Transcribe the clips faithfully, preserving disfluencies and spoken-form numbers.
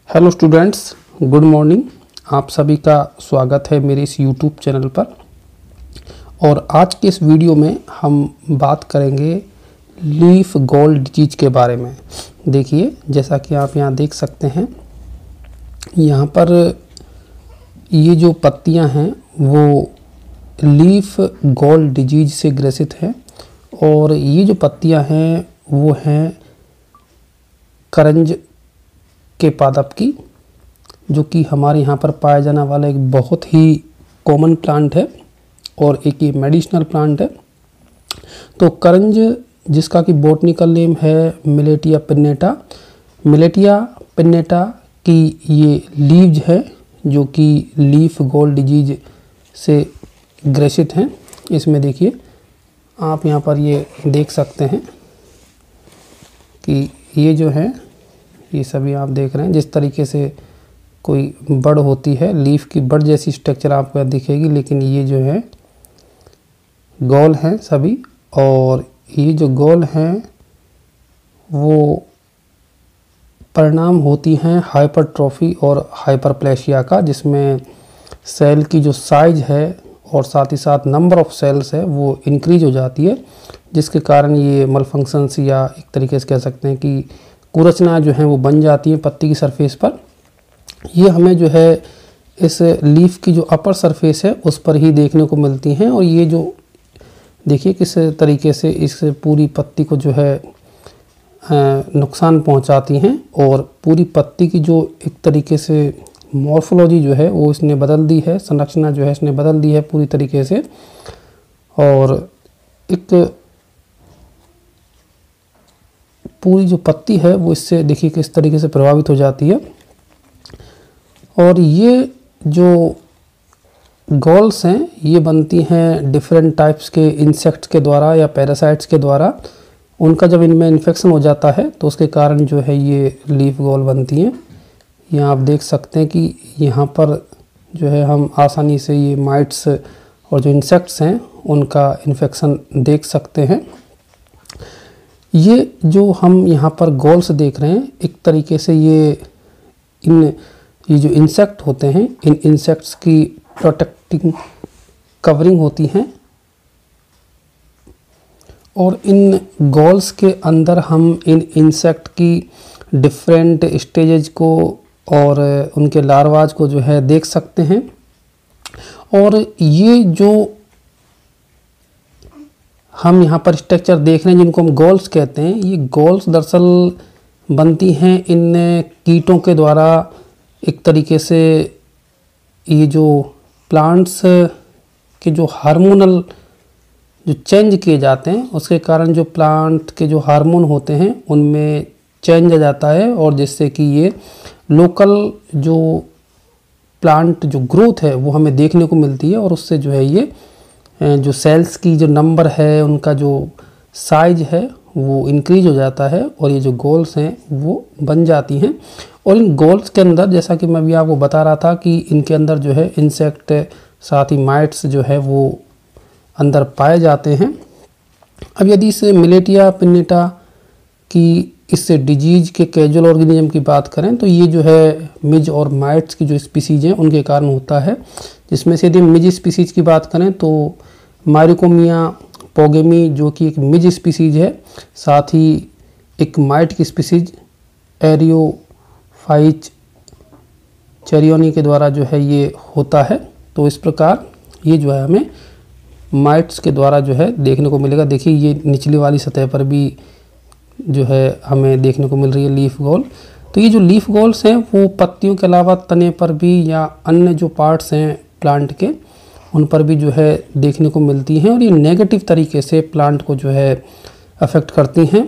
Hello students, good morning. आप सभी का स्वागत है मेरे इस यूट्यूब चैनल पर। और आज के इस वीडियो में हम बात करेंगे लीफ गॉल डिजीज के बारे में। देखिए, जैसा कि आप यहाँ देख सकते हैं, यहाँ पर ये जो पत्तियाँ हैं वो लीफ गॉल डिजीज से ग्रसित हैं। और ये जो पत्तियाँ हैं वो हैं करंज के पादप की, जो कि हमारे यहाँ पर पाया जाने वाला एक बहुत ही कॉमन प्लांट है और एक ये मेडिसिनल प्लांट है। तो करंज, जिसका कि बॉटनिकल नेम है मिलेटिया पिन्नेटा, मिलेटिया पिन्नेटा की ये लीव्स है जो कि लीफ गॉल डिजीज से ग्रसित हैं। इसमें देखिए, आप यहाँ पर ये देख सकते हैं कि ये जो है, ये सभी आप देख रहे हैं जिस तरीके से कोई बड़ होती है, लीफ की बड़ जैसी स्ट्रक्चर आपको दिखेगी, लेकिन ये जो है गॉल हैं सभी। और ये जो गॉल हैं वो परिणाम होती हैं हाइपरट्रॉफी और हाइपरप्लेशिया का, जिसमें सेल की जो साइज है और साथ ही साथ नंबर ऑफ सेल्स है वो इंक्रीज हो जाती है, जिसके कारण ये मलफंक्शंस या एक तरीके से कह सकते हैं कि कुरचना जो है वो बन जाती है पत्ती की सरफेस पर। ये हमें जो है इस लीफ की जो अपर सरफेस है उस पर ही देखने को मिलती हैं। और ये जो देखिए किस तरीके से इस पूरी पत्ती को जो है नुकसान पहुंचाती हैं, और पूरी पत्ती की जो एक तरीके से मॉर्फोलॉजी जो है वो इसने बदल दी है, संरचना जो है इसने बदल दी है पूरी तरीके से। और एक पूरी जो पत्ती है वो इससे देखिए किस तरीके से प्रभावित हो जाती है। और ये जो गॉल्स हैं ये बनती हैं डिफरेंट टाइप्स के इंसेक्ट्स के द्वारा या पैरासाइट्स के द्वारा। उनका जब इनमें इन्फेक्शन हो जाता है तो उसके कारण जो है ये लीफ गॉल बनती हैं। यहाँ आप देख सकते हैं कि यहाँ पर जो है हम आसानी से ये माइट्स और जो इंसेक्ट्स हैं उनका इन्फेक्शन देख सकते हैं। ये जो हम यहाँ पर गॉल्स देख रहे हैं, एक तरीके से ये इन ये जो इंसेक्ट होते हैं, इन इंसेक्ट्स की प्रोटेक्टिंग कवरिंग होती हैं। और इन गॉल्स के अंदर हम इन इंसेक्ट की डिफरेंट स्टेजेज को और उनके लार्वाज को जो है देख सकते हैं। और ये जो हम यहाँ पर स्ट्रक्चर देख रहे हैं जिनको हम गॉल्स कहते हैं, ये गॉल्स दरअसल बनती हैं इन कीटों के द्वारा। एक तरीके से ये जो प्लांट्स के जो हार्मोनल जो चेंज किए जाते हैं उसके कारण जो प्लांट के जो हार्मोन होते हैं उनमें चेंज आ जाता है, और जिससे कि ये लोकल जो प्लांट जो ग्रोथ है वो हमें देखने को मिलती है। और उससे जो है ये जो सेल्स की जो नंबर है, उनका जो साइज है वो इंक्रीज हो जाता है, और ये जो गॉल्स हैं वो बन जाती हैं। और इन गॉल्स के अंदर, जैसा कि मैं अभी आपको बता रहा था कि इनके अंदर जो है इंसेक्ट साथ ही माइट्स जो है वो अंदर पाए जाते हैं। अब यदि इस मिलेटिया पिन्नेटा की इस डिजीज के कैजुअल ऑर्गेनिज्म की बात करें तो ये जो है मिज और माइट्स की जो स्पीसीज हैं उनके कारण होता है, जिसमें से यदि मिज स्पीसीज की बात करें तो माइरिकोमिया पोगेमी जो कि एक मिज स्पीसीज है, साथ ही एक माइट की स्पीसीज एरियोफाइच चेरियोनी के द्वारा जो है ये होता है। तो इस प्रकार ये जो है हमें माइट्स के द्वारा जो है देखने को मिलेगा। देखिए, ये निचली वाली सतह पर भी जो है हमें देखने को मिल रही है लीफ गॉल। तो ये जो लीफ गॉल्स हैं वो पत्तियों के अलावा तने पर भी या अन्य जो पार्ट्स हैं प्लांट के उन पर भी जो है देखने को मिलती हैं, और ये नेगेटिव तरीके से प्लांट को जो है अफेक्ट करती हैं।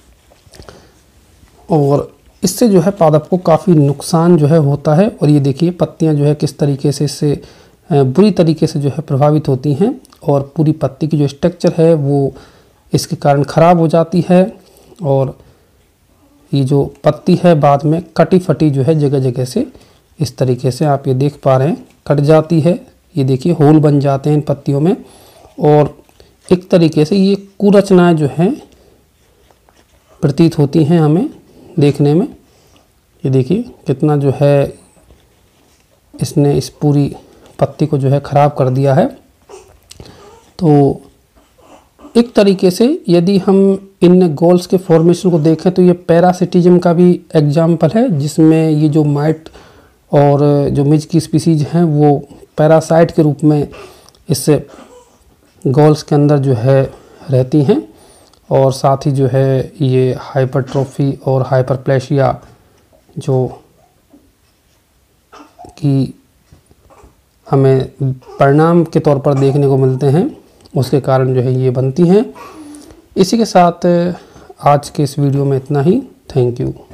और इससे जो है पादप को काफ़ी नुकसान जो है होता है। और ये देखिए पत्तियां जो है किस तरीके से इससे बुरी तरीके से जो है प्रभावित होती हैं, और पूरी पत्ती की जो स्ट्रक्चर है वो इसके कारण ख़राब हो जाती है। और ये जो पत्ती है बाद में कटी फटी जो है जगह जगह से इस तरीके से आप ये देख पा रहे हैं कट जाती है। ये देखिए होल बन जाते हैं इन पत्तियों में, और एक तरीके से ये कुरचनाएं जो हैं प्रतीत होती हैं हमें देखने में। ये देखिए कितना जो है इसने इस पूरी पत्ती को जो है ख़राब कर दिया है। तो एक तरीके से यदि हम इन गोल्स के फॉर्मेशन को देखें तो ये पैरासिटिज्म का भी एग्जाम्पल है, जिसमें ये जो माइट और जो मिज की स्पीसीज हैं वो पैरासाइट के रूप में इस गोल्स के अंदर जो है रहती हैं, और साथ ही जो है ये हाइपरट्रोफी और हाइपरप्लेशिया जो कि हमें परिणाम के तौर पर देखने को मिलते हैं उसके कारण जो है ये बनती हैं। इसी के साथ आज के इस वीडियो में इतना ही। Thank you.